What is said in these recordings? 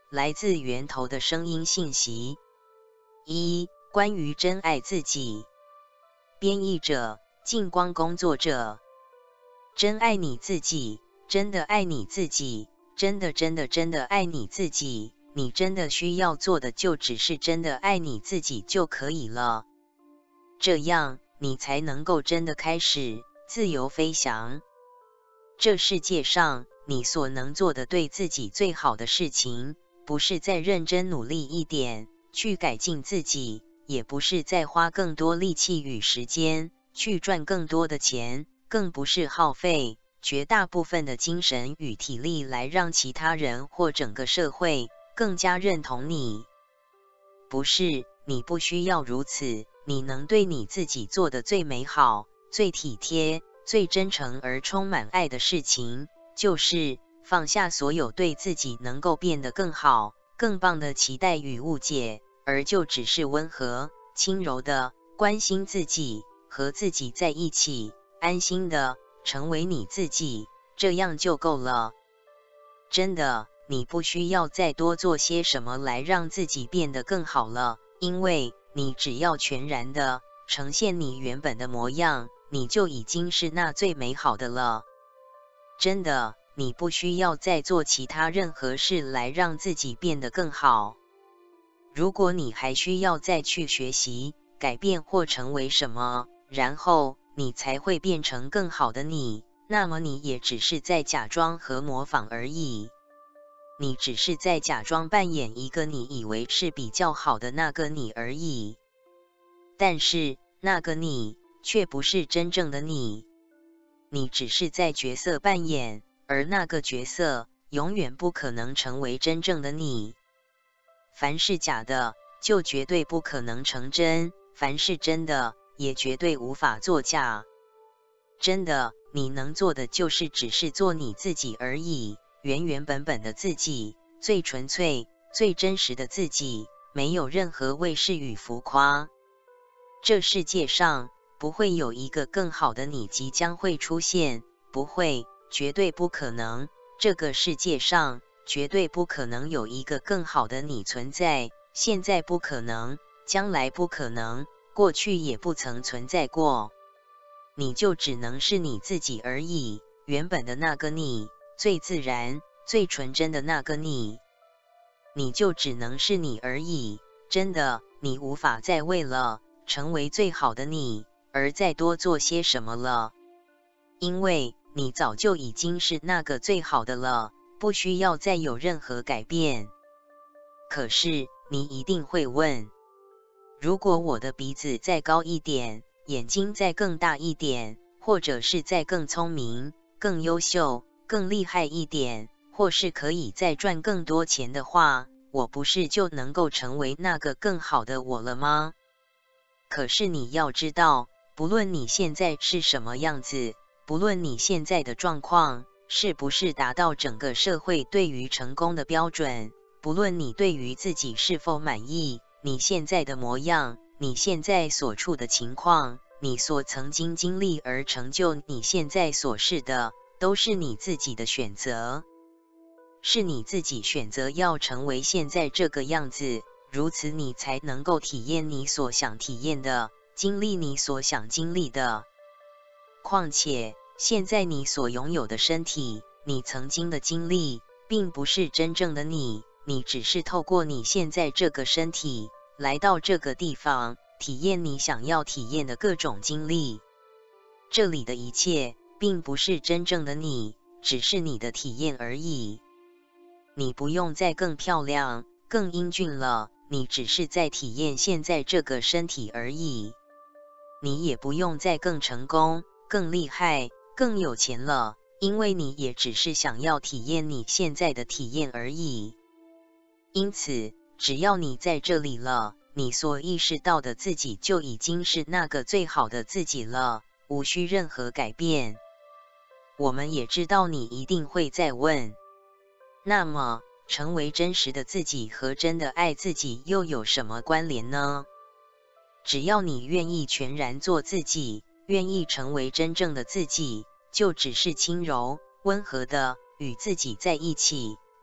来自源头的声音信息。1、关于真爱自己。编译者：净光工作者。真爱你自己，真的爱你自己，真的爱你自己。你真的需要做的就只是真的爱你自己就可以了。这样，你才能够真的开始自由飞翔。这世界上，你所能做的对自己最好的事情，不是再认真努力一点，去改进自己，也不是再花更多力气与时间，去赚更多的钱，更不是耗费绝大部分的精神与体力来让其他人或整个社会更加认同你。不是，你不需要如此，你能对你自己做的最美好、最体贴、最真诚而充满爱的事情，就是放下所有对自己能够变得更好、更棒的期待与误解，而就只是温和、轻柔的关心自己，和自己在一起，安心的成为你自己，这样就够了。真的，你不需要再多做些什么来让自己变得更好了，因为你只要全然的呈现你原本的模样，你就已经是那最美好的了。真的，你不需要再做其他任何事来让自己变得更好。如果你还需要再去学习、改变或成为什么，然后你才会变成更好的你，那么你也只是在假装和模仿而已。你只是在假装扮演一个你以为是比较好的那个你而已。但是，那个你却不是真正的你。你只是在角色扮演，而那个角色永远不可能成为真正的你。凡是假的，就绝对不可能成真；凡是真的，也绝对无法作假。真的，你能做的就是只是做你自己而已，原本的自己，最纯粹、最真实的自己，没有任何伪饰与浮夸。这世界上不会有一个更好的你即将会出现，不会，绝对不可能。这个世界上绝对不可能有一个更好的你存在，现在不可能，将来不可能，过去也不曾存在过。你就只能是你自己而已，原本的那个你，最自然、最纯真的那个你。你就只能是你而已，真的，你无法再为了成为最好的你而再多做些什么了，因为你早就已经是那个最好的了，不需要再有任何改变。可是，你一定会问，如果我的鼻子再高一点，眼睛再更大一点，或者是再更聪明、更优秀、更厉害一点，或是可以再赚更多钱的话，我不是就能够成为那个更好的我了吗？可是你要知道，不论你现在是什么样子，不论你现在的状况是不是达到整个社会对于成功的标准，不论你对于自己是否满意，你现在的模样，你现在所处的情况，你所曾经经历而成就你现在所是的，都是你自己的选择。是你自己选择要成为现在这个样子，如此你才能够体验你所想体验的，经历你所想经历的。况且，现在你所拥有的身体，你曾经的经历，并不是真正的你，你只是透过你现在这个身体，来到这个地方，体验你想要体验的各种经历。这里的一切，并不是真正的你，只是你的体验而已。你不用再更漂亮、更英俊了，你只是在体验现在这个身体而已。你也不用再更成功、更厉害、更有钱了，因为你也只是想要体验你现在的体验而已。因此，只要你在这里了，你所意识到的自己就已经是那个最好的自己了，无需任何改变。我们也知道你一定会再问，那么，成为真实的自己和真的爱自己又有什么关联呢？只要你愿意全然做自己，愿意成为真正的自己，就只是轻柔、温和的与自己在一起，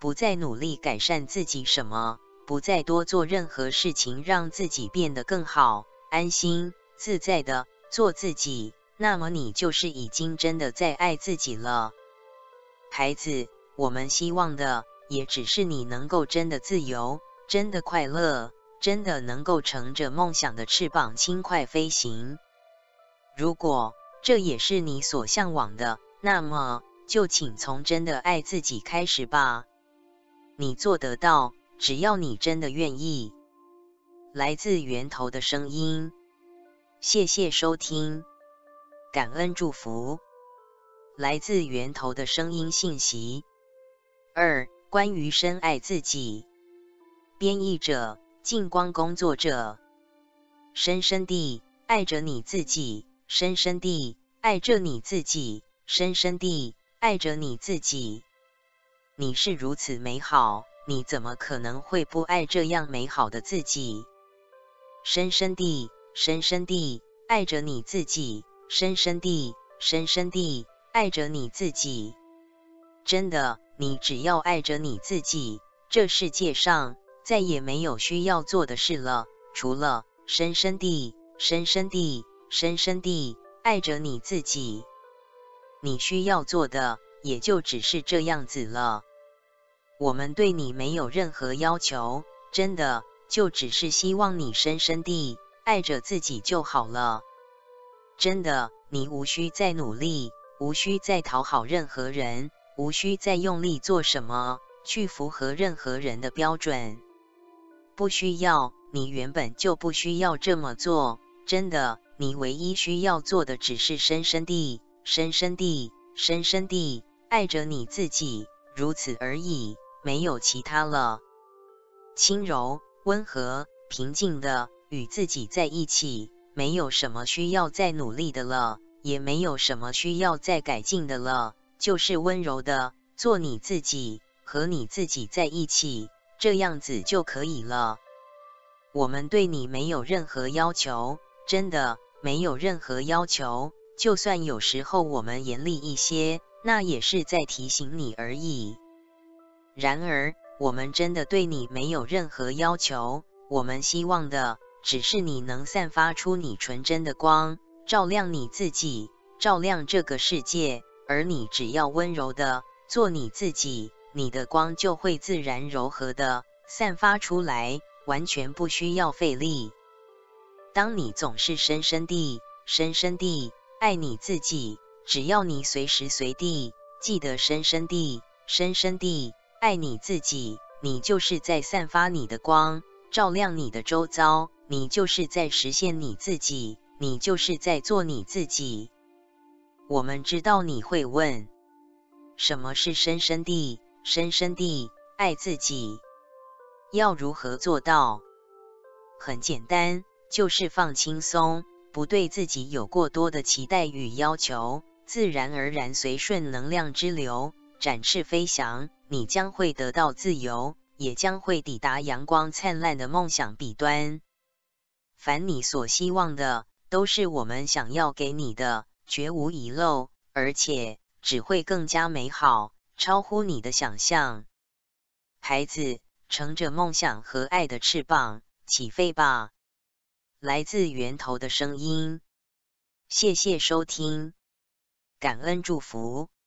不再努力改善自己什么，不再多做任何事情让自己变得更好，安心自在的做自己，那么你就是已经真的在爱自己了。孩子，我们希望的也只是你能够真的自由，真的快乐，真的能够乘着梦想的翅膀轻快飞行。如果这也是你所向往的，那么就请从真的爱自己开始吧。你做得到，只要你真的愿意。来自源头的声音，谢谢收听，感恩祝福。来自源头的声音信息。2. 关于深爱自己。编译者：净光工作者。深深地爱着你自己，深深地爱着你自己，深深地爱着你自己。你是如此美好，你怎么可能会不爱这样美好的自己？深深地，深深地爱着你自己，深深地，深深地爱着你自己。真的，你只要爱着你自己，这世界上再也没有需要做的事了，除了深深地、深深地、深深地爱着你自己。你需要做的也就只是这样子了。我们对你没有任何要求，真的，就只是希望你深深地爱着自己就好了。真的，你无需再努力，无需再讨好任何人，无需再用力做什么，去符合任何人的标准。不需要，你原本就不需要这么做。真的，你唯一需要做的只是深深地、深深地、深深地爱着你自己，如此而已，没有其他了。轻柔、温和、平静的与自己在一起，没有什么需要再努力的了，也没有什么需要再改进的了，就是温柔的做你自己，和你自己在一起，这样子就可以了。我们对你没有任何要求，真的没有任何要求，就算有时候我们严厉一些，那也是在提醒你而已。然而，我们真的对你没有任何要求，我们希望的只是你能散发出你纯真的光，照亮你自己，照亮这个世界，而你只要温柔的做你自己，你的光就会自然柔和的散发出来，完全不需要费力。当你总是深深地、深深地爱你自己，只要你随时随地记得深深地、深深地爱你自己，你就是在散发你的光，照亮你的周遭，你就是在实现你自己，你就是在做你自己。我们知道你会问，什么是深深地、深深地爱自己？要如何做到？很简单，就是放轻松，不对自己有过多的期待与要求，自然而然随顺能量之流，展翅飞翔，你将会得到自由，也将会抵达阳光灿烂的梦想彼端。凡你所希望的，都是我们想要给你的，绝无遗漏，而且只会更加美好，超乎你的想象。孩子，乘着梦想和爱的翅膀，起飞吧！来自源头的声音，谢谢收听，感恩祝福。